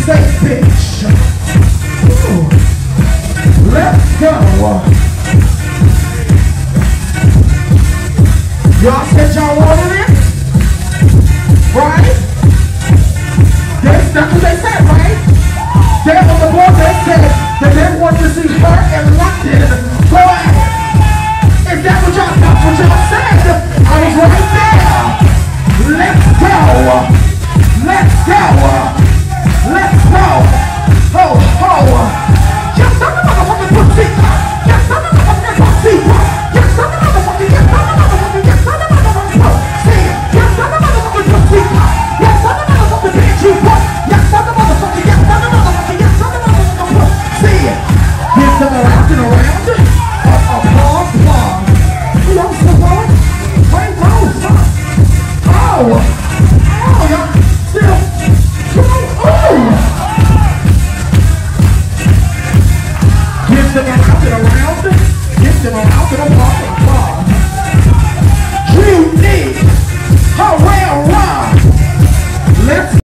say, bitch. Ooh. Let's go. Y'all said y'all wanted it? Right? That's what they said, right? They on the board, they said that they want to see her in London. Go ahead. If that's what y'all thought, what y'all said, I was right there. Let's go. Let's go. Let's go. Ho, ho. Yes, I'm the motherfucking pussy. Yes, I'm the motherfucking pussy. Yes, I'm the motherfucking, yes, I'm the motherfucking, yes, I'm the motherfucking pussy. Yes, I'm the motherfucking pussy. Yes, I'm the motherfucking bitch. Yes, I'm the motherfucking, yes, I'm the motherfucking, yes, I'm the motherfucking pussy. Get them around and around. Applause. You know what's going on? Wait, no, stop. Oh, y'all still, Get them around and around. Get them around and around.